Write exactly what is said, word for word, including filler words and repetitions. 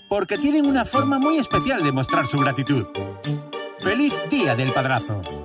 porque tienen una forma muy especial de mostrar su gratitud. ¡Feliz Día del Padrazo!